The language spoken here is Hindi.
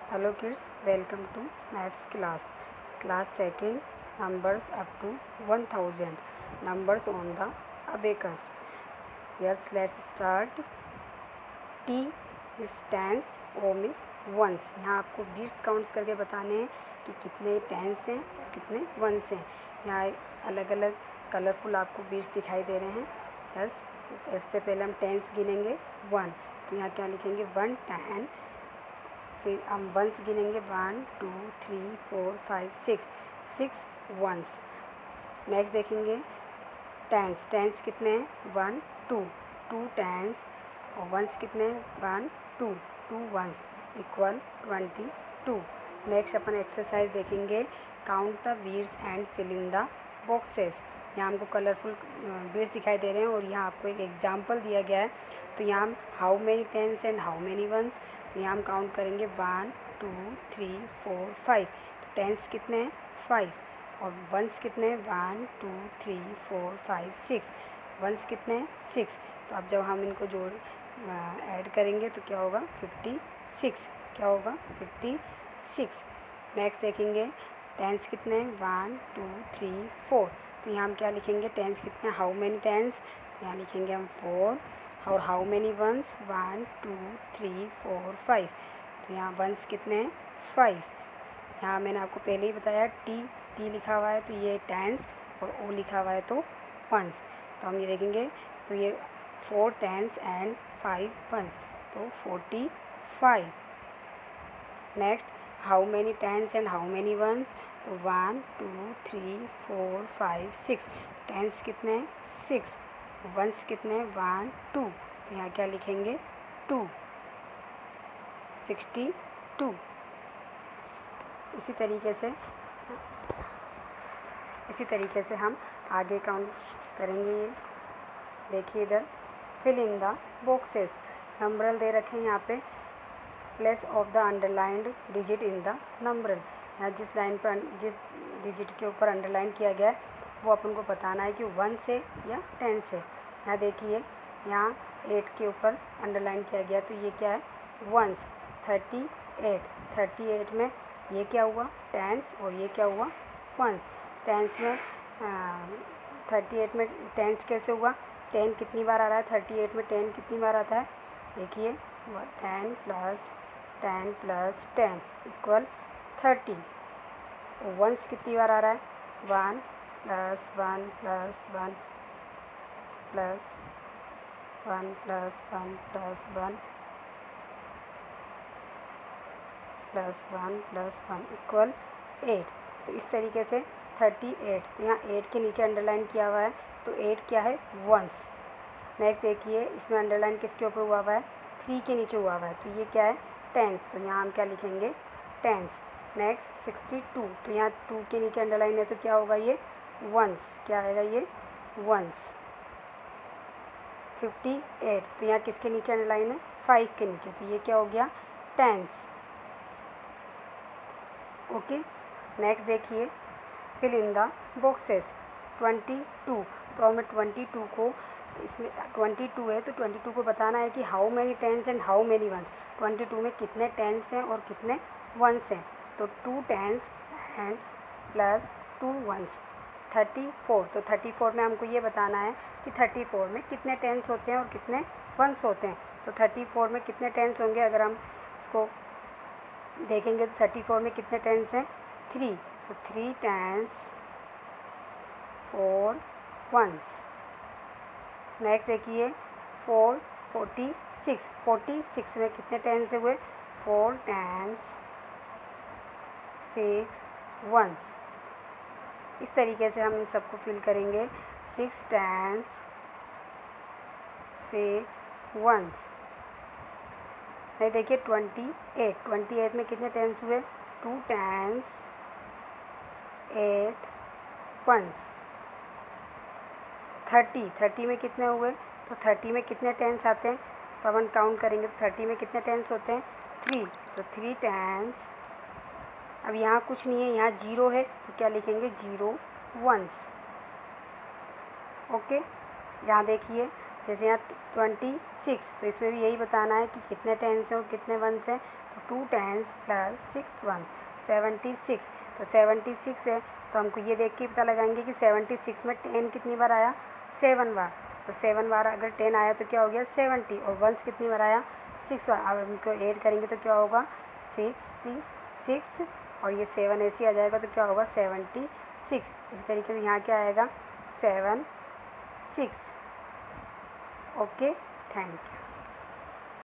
Hello kids, welcome to maths class. Class second, numbers up to 1000. Numbers on the abacus. Yes, let's start. T is tens, O is ones. यहाँ आपको बीट्स काउंट्स करके बताने हैं कि कितने टेंस हैं, कितने वंस हैं. यहाँ अलग अलग कलरफुल आपको बीट्स दिखाई दे रहे हैं. यस, इससे पहले हम टेंस गिनेंगे 1. तो यहाँ क्या लिखेंगे 1 10. फिर हम वंस गिनेंगे 1 2 3 4 5 6 वंस. नेक्स्ट देखेंगे टेंस कितने हैं 1 2 टेंस. और वंस कितने हैं 1 2 वंस इक्वल 22. नेक्स्ट अपन एक्सरसाइज देखेंगे count the beads and fill in the boxes. यहाँ हमको कलरफुल बीड्स दिखाई दे रहे हैं और यहाँ आपको एक एग्जाम्पल दिया गया है. तो यहाँ हम how many tens and how many ones. तो यहाँ हम काउंट करेंगे 1 2 3 4 5. तो टेंस कितने हैं 5. और वंस कितने हैं 1 2 3 4 5 6. वंस कितने हैं 6. तो अब जब हम इनको जोड़ ऐड करेंगे तो क्या होगा 56. क्या होगा 56. नेक्स्ट देखेंगे टेंस कितने हैं 1 2 3 4. तो यहाँ हम क्या लिखेंगे टेंस कितने हाउ मेनी टेंस. यहाँ लिखेंगे हम 4. और हाउ मेनी वंस 1 2 3 4 5. तो यहाँ वंस कितने हैं 5. यहाँ मैंने आपको पहले ही बताया टी लिखा हुआ है तो ये टेंस और ओ लिखा हुआ है तो वंस. तो हम ये देखेंगे तो ये 4 टेंस एंड 5 वंस तो 45. Next how many tens and how many ones. तो 1 2 3 4 5 6. टेंस कितने हैं 6. वंस कितने हैं 1 2. तो यहाँ क्या लिखेंगे 2 62. इसी तरीके से हम आगे काउंट करेंगे. ये देखिए इधर fill in the boxes. Numeral दे रखे हैं यहाँ पे. Place of the underlined digit in the numeral. यहाँ जिस लाइन पर जिस डिजिट के ऊपर अंडरलाइन किया गया है वो अपन को बताना है कि 1 से या 10 से. यहाँ देखिए यहाँ 8 के ऊपर अंडरलाइन किया गया तो ये क्या है वंस. 38 में ये क्या हुआ टेंस और ये क्या हुआ वंस. टेंस में 38 में टेंस कैसे हुआ. 10 कितनी बार आ रहा है 38 में 10 कितनी बार आता है. देखिए 10 + 10 इक्वल 30. वंस कितनी बार आ रहा है 1 + 1 + 1 + 1 + 1 + 1 + 1 इक्वल 8. तो इस तरीके से 38. तो यहाँ 8 के नीचे अंडरलाइन किया हुआ है तो 8 क्या है वंस. नेक्स्ट देखिए इसमें अंडरलाइन किसके ऊपर हुआ हुआ है 3 के नीचे हुआ हुआ है तो ये क्या है टेंस. तो यहाँ हम क्या लिखेंगे टेंस. नेक्स्ट 62. तो यहाँ 2 के नीचे अंडरलाइन है तो क्या होगा ये वंस. क्या आएगा ये वंस. 58. तो यहाँ किसके नीचे अंडरलाइन है 5 के नीचे तो ये क्या हो गया टेंस. ओके. नेक्स्ट देखिए फिल इन द बॉक्सेस 22. तो हमें 22 को इसमें 22 है तो 22 को बताना है कि how many tens and how many ones. 22 में कितने टेंस हैं और कितने वंस हैं. तो 2 टेंस एंड प्लस 2 वंस 34. तो 34 में हमको ये बताना है कि 34 में कितने टेंस होते हैं और कितने वंस होते हैं. तो 34 में कितने टेंस होंगे अगर हम इसको देखेंगे तो 34 में कितने टेंस हैं 3. तो 3 टेंस 4 वंस. नेक्स्ट देखिए 46 में कितने टेंस हुए 4 टेंस 6 वंस. इस तरीके से हम इन सबको फिल करेंगे 6 टेंस 6 वंस. नहीं देखिए 28 में कितने टेंस हुए 2 टेंस 8 वंस. 30 में कितने हुए तो 30 में कितने टेंस आते हैं तो अपन काउंट करेंगे तो 30 में कितने टेंस होते हैं 3. तो 3 टेंस. अब यहाँ कुछ नहीं है यहाँ 0 है तो क्या लिखेंगे 0 वंस. ओके. यहाँ देखिए जैसे यहाँ 26, तो इसमें भी यही बताना है कि कितने टेंस हैं और कितने वंस हैं। तो 2 टेंस प्लस 6 वंस 76। तो 76 है, तो हमको ये देख के पता लगाएंगे कि 76 में 10 कितनी बार आया, 7 बार। तो 7 बार अगर 10 आया तो क्या हो गया 70, और वंस कितनी बार आया 6 बार। अब हमको ऐड करेंगे तो क्या होगा 66, और ये 7 ऐसे ही आ जाएगा तो क्या होगा 76। इसी तरीके से यहाँ क्या आएगा 7 6। Okay, thank you.